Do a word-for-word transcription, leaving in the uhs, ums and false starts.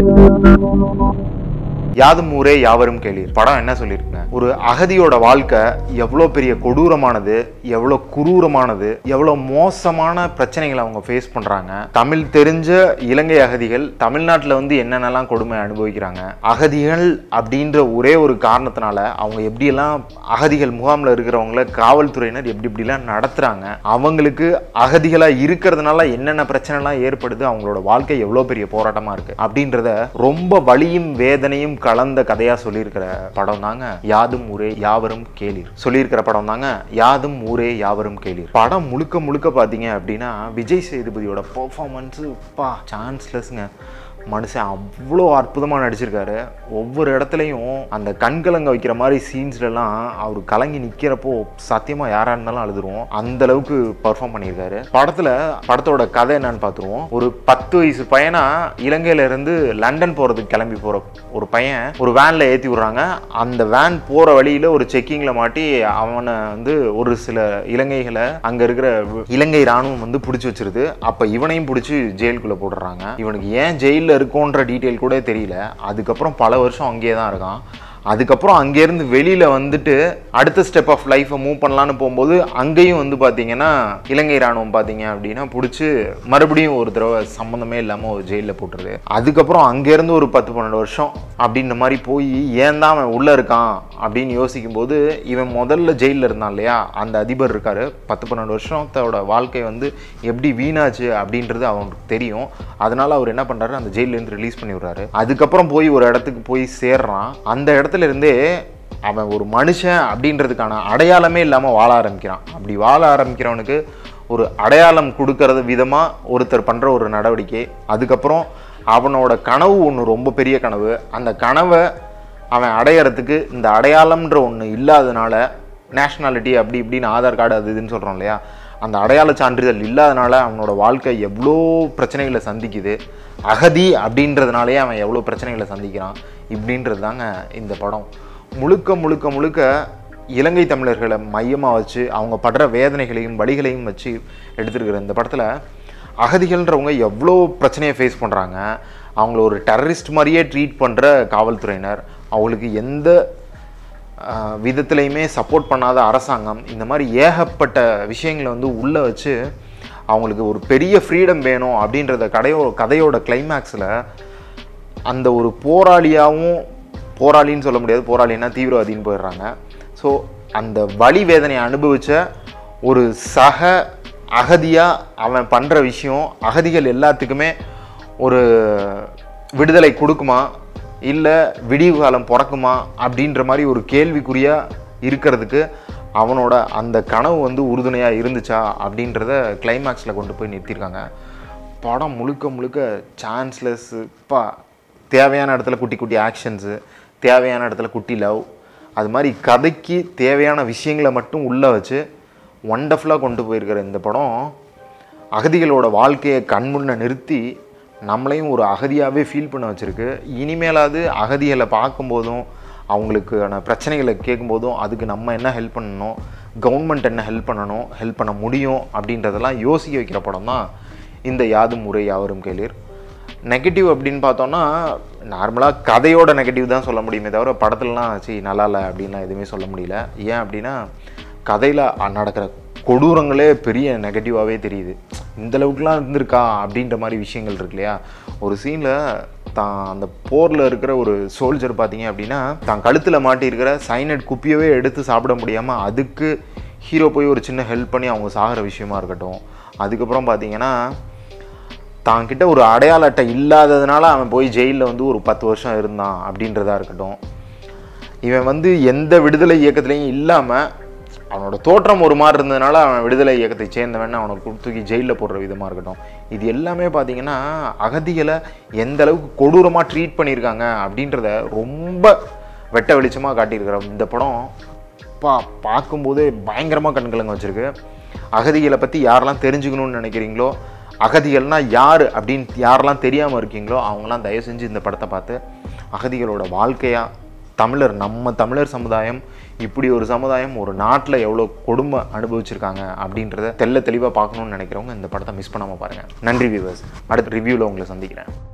யாதும் ஊரே யாவரும் கேளீர் படம் என்ன சொல்லியிருக்குங்க, ஒரு அகதியோட வாழ்க்கை எவ்வளோ பெரிய கொடூரமானது, எவ்வளோ குரூரமானது, எவ்வளோ மோசமான பிரச்சனைகளை அவங்க ஃபேஸ் பண்ணுறாங்க. தமிழ் தெரிஞ்ச இலங்கை அகதிகள் தமிழ்நாட்டில் வந்து என்னென்னலாம் கொடுமை அனுபவிக்கிறாங்க, அகதிகள் அப்படின்ற ஒரே ஒரு காரணத்தினால அவங்க எப்படியெல்லாம் அகதிகள் முகாமில் இருக்கிறவங்கள காவல்துறையினர் எப்படி இப்படிலாம் நடத்துகிறாங்க, அவங்களுக்கு அகதிகளாக இருக்கிறதுனால என்னென்ன பிரச்சனைலாம் ஏற்படுது, அவங்களோட வாழ்க்கை எவ்வளோ பெரிய போராட்டமாக இருக்குது அப்படின்றத ரொம்ப வலியும் வேதனையும் கலந்த கதையா சொல்லியிருக்கிற படம் தாங்க யாதும் ஊரே யாவரும் கேளீர். சொல்லியிருக்கிற படம் தாங்க யாதும் ஊரே யாவரும் கேளீர். படம் முழுக்க முழுக்க பார்த்தீங்க அப்படின்னா விஜய் சேதுபதியோட பெர்ஃபார்மன்ஸு பா சான்ஸ்லெஸ்ங்க. மனுஷன் அவ்வளோ அற்புதமாக நடிச்சிருக்காரு. ஒவ்வொரு இடத்துலையும் அந்த கண்கலங்க வைக்கிற மாதிரி சீன்ஸ்லாம் அவர் கலங்கி நிற்கிறப்போ சத்தியமாக யாராக இருந்தாலும் அழுதுருவோம். அந்த அளவுக்கு பர்ஃபார்ம் பண்ணியிருக்காரு. படத்தில் படத்தோட கதை என்னன்னு பார்த்துருவோம். ஒரு பத்து வயசு பையனா இலங்கையிலேருந்து லண்டன் போகிறதுக்கு கிளம்பி போகிற ஒரு பையன் ஒரு வேனில் ஏற்றி விட்றாங்க. அந்த வேன் போகிற வழியில் ஒரு செக்கிங்கில் மாட்டி அவனை வந்து ஒரு சில இலங்கைகளை அங்கே இருக்கிற இலங்கை இராணுவம் வந்து பிடிச்சி வச்சிருது. அப்போ இவனையும் பிடிச்சி ஜெயிலுக்குள்ளே போடுறாங்க. இவனுக்கு ஏன் ஜெயிலில் இருக்குன்ற டீட்டெயில் கூட தெரியல. அதுக்கப்புறம் பல வருஷம் அங்கேயே தான் இருக்கான். அதுக்கப்புறம் அங்கேருந்து வெளியில் வந்துட்டு அடுத்த ஸ்டெப் ஆஃப் லைஃப்பை மூவ் பண்ணலான்னு போகும்போது அங்கேயும் வந்து பார்த்தீங்கன்னா இலங்கை இராணுவம் பார்த்தீங்க அப்படின்னா பிடிச்சி மறுபடியும் ஒரு தடவை சம்மந்தமே இல்லாமல் ஒரு ஜெயிலில் போட்டுருது. அதுக்கப்புறம் அங்கேருந்து ஒரு பத்து பன்னெண்டு வருஷம் அப்படின்ற மாதிரி போய் ஏன் தான் அவன் உள்ளே இருக்கான் அப்படின்னு யோசிக்கும் போது இவன் முதல்ல ஜெயிலில் இருந்தான் இல்லையா, அந்த அதிபர் இருக்கார். பத்து பன்னெண்டு வருஷத்தோட வாழ்க்கை வந்து எப்படி வீணாச்சு அப்படின்றது அவனுக்கு தெரியும். அதனால அவர் என்ன பண்ணுறாரு, அந்த ஜெயிலேருந்து ரிலீஸ் பண்ணி விடுறாரு. அதுக்கப்புறம் போய் ஒரு இடத்துக்கு போய் சேர்றான். அந்த இடத்துல இருந்தே அவன் ஒரு மனுஷன் அப்படின்றதுக்கான அடையாளமே இல்லாமல் வாழ ஆரம்பிக்கிறான். அப்படி வாழ ஆரம்பிக்கிறவனுக்கு ஒரு அடையாளம் கொடுக்கறது விதமாக ஒருத்தர் பண்ணுற ஒரு நடவடிக்கை. அதுக்கப்புறம் அவனோட கனவு ஒன்று ரொம்ப பெரிய கனவு. அந்த கனவை அவன் அடையிறதுக்கு இந்த அடையாளம்ன்ற ஒன்று இல்லாதனால நேஷ்னாலிட்டி அப்படி இப்படின்னு ஆதார் கார்டு அது இதுன்னு சொல்கிறோம் இல்லையா, அந்த அடையாள சான்றிதழ் இல்லாதனால அவனோட வாழ்க்கை எவ்வளோ பிரச்சனைகளை சந்திக்குது. அகதி அப்படின்றதுனாலே அவன் எவ்வளோ பிரச்சனைகளை சந்திக்கிறான் இப்படின்றது தாங்க இந்த படம். முழுக்க முழுக்க முழுக்க இலங்கை தமிழர்களை மையமாக வச்சு அவங்க படுற வேதனைகளையும் வலிகளையும் வச்சு எடுத்துருக்கிற இந்த படத்தில் அகதிகள்ன்றவங்க எவ்வளோ பிரச்சனையை ஃபேஸ் பண்ணுறாங்க. அவங்கள ஒரு டெரரிஸ்ட் மாதிரியே ட்ரீட் பண்ணுற காவல்துறையினர், அவங்களுக்கு எந்த விதத்துலையுமே சப்போர்ட் பண்ணாத அரசாங்கம், இந்த மாதிரி ஏகப்பட்ட விஷயங்களை வந்து உள்ளே வச்சு அவங்களுக்கு ஒரு பெரிய ஃப்ரீடம் வேணும் அப்படின்றத கதையோ கதையோட கிளைமேக்ஸில் அந்த ஒரு போராளியாகவும், போராளின்னு சொல்ல முடியாது, போராளின்னா தீவிரவாதின்னு போயிடுறாங்க. ஸோ அந்த வலி வேதனையை அனுபவித்த ஒரு சக அகதியாக அவன் பண்ணுற விஷயம் அகதிகள் எல்லாத்துக்குமே ஒரு விடுதலை கொடுக்குமா இல்லை விடிவு காலம் பிறக்குமா அப்படின்ற மாதிரி ஒரு கேள்விக்குறியாக இருக்கிறதுக்கு அவனோட அந்த கனவு வந்து உறுதுணையாக இருந்துச்சா அப்படின்றத கிளைமேக்ஸில் கொண்டு போய் நிறுத்தியிருக்காங்க. படம் முழுக்க முழுக்க சான்ஸ்லெஸ்ஸு பா, தேவையான இடத்துல குட்டி குட்டி ஆக்ஷன்ஸு, தேவையான இடத்துல குட்டி லவ், அது மாதிரி கதைக்கு தேவையான விஷயங்களை மட்டும் உள்ளே வச்சு ஒண்டர்ஃபுல்லாக கொண்டு போயிருக்கிற இந்த படம் அகதிகளோட வாழ்க்கையை கண்முன்ன நிறுத்தி நம்மளையும் ஒரு அகதியாகவே ஃபீல் பண்ண வச்சுருக்கு. இனிமேலாவது அகதிகளை பார்க்கும்போதும் அவங்களுக்கான பிரச்சனைகளை கேட்கும்போதும் அதுக்கு நம்ம என்ன ஹெல்ப் பண்ணணும், கவர்மெண்ட் என்ன ஹெல்ப் பண்ணணும், ஹெல்ப் பண்ண முடியும் அப்படின்றதெல்லாம் யோசிக்க வைக்கிற படம் தான் இந்த யாதும் ஊரே யாவரும் கேளீர். நெகட்டிவ் அப்படின்னு பார்த்தோன்னா நார்மலாக கதையோட நெகட்டிவ் தான் சொல்ல முடியுமே தவிர படத்துலலாம் சரி நல்லா இல்லை அப்படின்லாம் எதுவுமே சொல்ல முடியல. ஏன் அப்படின்னா கதையில் நடக்கிற கொடூரங்களே பெரிய நெகட்டிவாகவே தெரியுது. இந்தளவுக்குலாம் இருந்திருக்கா அப்படின்ற மாதிரி விஷயங்கள் இருக்கு இல்லையா. ஒரு சீனில் தான் அந்த போரில் இருக்கிற ஒரு சோல்ஜர் பார்த்தீங்க அப்படின்னா தான் கழுத்தில் மாட்டியிருக்கிற சைனட் குப்பியவே எடுத்து சாப்பிட முடியாமல் அதுக்கு ஹீரோ போய் ஒரு சின்ன ஹெல்ப் பண்ணி அவங்க சாகிற விஷயமா இருக்கட்டும். அதுக்கப்புறம் பார்த்தீங்கன்னா தான் கிட்ட ஒரு அடையாள அட்டை இல்லாததுனால அவன் போய் ஜெயிலில் வந்து ஒரு பத்து வருஷம் இருந்தான் அப்படின்றதா இருக்கட்டும். இவன் வந்து எந்த விடுதலை இயக்கத்துலேயும் இல்லாமல் அவனோட தோற்றம் ஒரு மாதிரி இருந்ததுனால அவன் விடுதலை இயக்கத்தை சேர்ந்தவன் அவனை தூக்கி ஜெயிலில் போடுற விதமாக இருக்கட்டும். இது எல்லாமே பார்த்திங்கன்னா அகதிகளை எந்த அளவுக்கு கொடூரமாக ட்ரீட் பண்ணியிருக்காங்க அப்படின்றத ரொம்ப வெட்ட வெளிச்சமாக காட்டியிருக்கிற இந்த படம் பா பார்க்கும்போதே பயங்கரமாக கண்கலங்க வச்சுருக்கு. அகதிகளை பற்றி யாரெல்லாம் தெரிஞ்சுக்கணும்னு நினைக்கிறீங்களோ, அகதிகள்னால் யார் அப்படின்னு யாரெல்லாம் தெரியாமல் இருக்கீங்களோ அவங்களாம் தயவு செஞ்சு இந்த படத்தை பார்த்து அகதிகளோட வாழ்க்கையாக தமிழர் நம்ம தமிழர் சமுதாயம் இப்படி ஒரு சமுதாயம் ஒரு நாட்டில் எவ்வளோ கொடுமை அனுபவிச்சிருக்காங்க அப்படின்றத தெல்ல தெளிவாக பார்க்கணுன்னு நினைக்கிறவங்க இந்த படத்தை மிஸ் பண்ணாமல் பாருங்கள். நன்றி வியூவர்ஸ். அடுத்த ரிவ்யூவில் உங்களை சந்திக்கிறேன்.